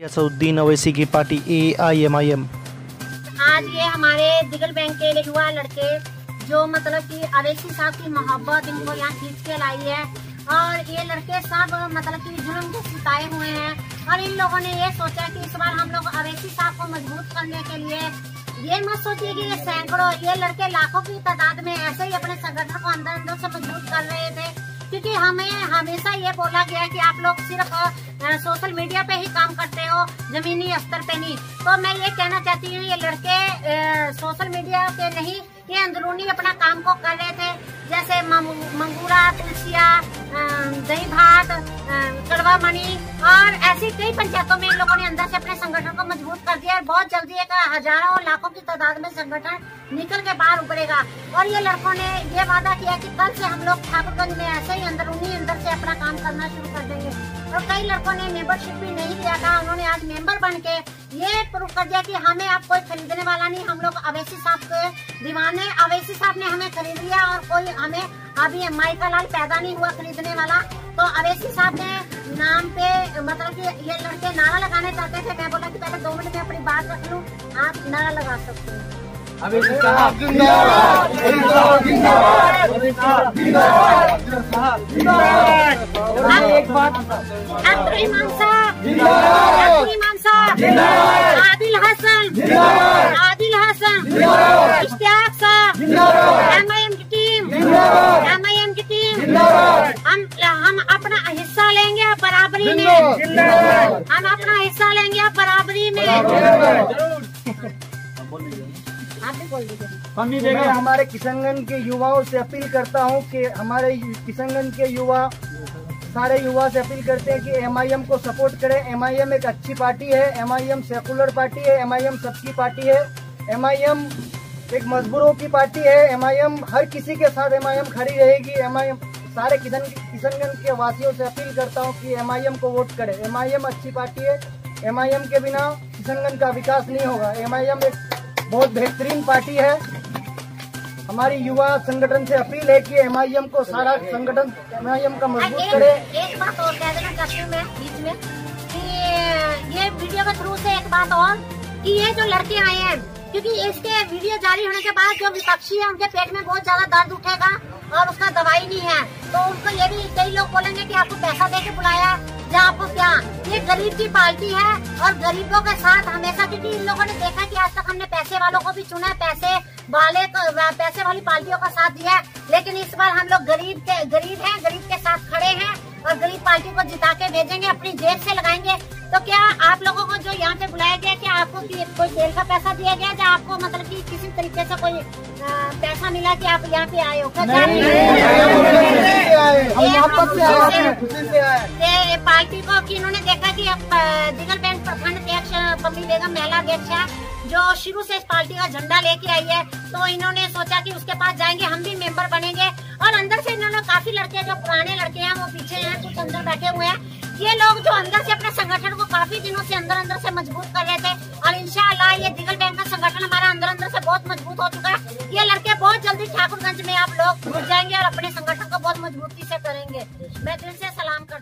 असदुद्दीन अवैसी की party AIMIM। आज ये हमारे दिगल बैंक के युवा लड़के जो मतलब कि अवैसी साहब की मोहब्बत इनको यहाँ खींच के लाई है और ये लड़के सब मतलब कि जुल्म को सिताए हुए हैं और इन लोगों ने ये सोचा कि इस बार हम लोग अवैसी साहब को मजबूत करने के लिए ये मत सोचिए कि ये सैकड़ों ये लड़के लाखों की तादाद में ऐसे ही अपने संगठन को अंदर अंदर से मजबूत कर रहे थे, क्योंकि हमें हमेशा ये बोला गया कि आप लोग सिर्फ सोशल मीडिया पे ही काम करते हो, जमीनी स्तर पे नहीं। तो मैं ये कहना चाहती हूँ ये लड़के सोशल मीडिया पे नहीं, ये अंदरूनी अपना काम को कर रहे थे, जैसे मंगूरा, तुलसिया, दही भात, कड़वा मणि और ऐसी कई पंचायतों में इन लोगों ने अंदर से अपने संगठन को मजबूत कर दिया और बहुत जल्दी एक हजारों और लाखों की तादाद में संगठन निकल के बाहर उभरेगा। और ये लड़कों ने ये वादा किया कि कल से हम लोग ठाकुरगंज में ऐसे ही अंदर से अपना काम करना शुरू कर देंगे। और कई लड़कों ने मेंबरशिप भी नहीं लिया था, उन्होंने आज मेंबर बन के ये प्रूव कर दिया कि हमें अब कोई खरीदने वाला नहीं, हम लोग अवैसी साहब के दीवाने, अवैसी साहब ने हमें खरीद लिया और कोई हमें अभी माई का लाल पैदा नहीं हुआ खरीदने वाला। तो अवैसी साहब ने नाम पे मतलब कि ये लड़के नारा लगाने चाहते थे, मैं बोला कि पहले 2 मिनट में अपनी बात रख लूं, आप नारा लगा सकते हैं। अवैसी साहब जिंदाबाद, एक बात अब्दुर्रहमान साहब, आदिल हसन, इश्तियाक साहब, MIM की टीम, हम अपना हिस्सा लेंगे अब बराबरी में, हम अपना हिस्सा लेंगे अब बराबरी में। आप भी बोल दीजिए। मैं हमारे किशनगंज के युवाओं से अपील करता हूं कि हमारे किशनगंज के युवा सारे युवा से अपील करते हैं कि MIM को सपोर्ट करें। MIM एक अच्छी पार्टी है, MIM सेकुलर पार्टी है, MIM सबकी पार्टी है, MIM एक मजदूरों की पार्टी है, MIM हर किसी के साथ MIM खड़ी रहेगी। MIM सारे किशनगंज के वासियों से अपील करता हूं कि MIM को वोट करें। MIM अच्छी पार्टी है, MIM के बिना किशनगंज का विकास नहीं होगा। MIM एक बहुत बेहतरीन पार्टी है। हमारी युवा संगठन से अपील है कि MIM को सारा संगठन MIM का मजबूत करे। एक बात और कह देना चाहती हूँ मैं बीच में कि ये वीडियो के थ्रू से एक बात और कि ये जो लड़के आए हैं, क्योंकि इसके वीडियो जारी होने के बाद जो विपक्षी है उनके पेट में बहुत ज्यादा दर्द उठेगा और उसका दवाई नहीं है, तो उनको ये भी कई लोग बोलेंगे कि आपको पैसा दे के बुलाया या आपको क्या। ये गरीब की पार्टी है और गरीबों के साथ हमेशा, क्योंकि इन लोगों ने देखा कि आज तक हमने पैसे वालों को भी चुना है, पैसे वाली पार्टियों का साथ दिया है, लेकिन इस बार हम लोग गरीब हैं, गरीब के साथ खड़े हैं और गरीब पार्टी को जिता के भेजेंगे, अपनी जेब से लगाएंगे। तो क्या आप लोगों को जो यहाँ पे बुलाया गया, क्या आपको कोई तेल का पैसा दिया गया या आपको मतलब कि किसी तरीके से कोई पैसा मिला कि आप यहाँ पे आए हो? पार्टी को कि इन्होंने देखा कि दिगल बैंक प्रखंड अध्यक्ष पम्मी बेगम महिला अध्यक्ष है जो शुरू से इस पार्टी का झंडा लेके आई है, तो इन्होंने सोचा कि उसके पास जाएंगे, हम भी मेंबर बनेंगे। और अंदर से इन्होंने काफी लड़के जो पुराने लड़के हैं वो पीछे हैं, कुछ अंदर बैठे हुए हैं। ये लोग जो अंदर से अपने संगठन को काफी दिनों से अंदर से मजबूत कर रहे थे और इंशाअल्लाह ये दिगल बैंक का संगठन हमारा अंदर से बहुत मजबूत हो चुका है। ये लड़के बहुत जल्दी ठाकुरगंज में आप लोग घुस जाएंगे और अपने संगठन को बहुत मजबूती से करेंगे। मैं दिल से सलाम करती हूँ।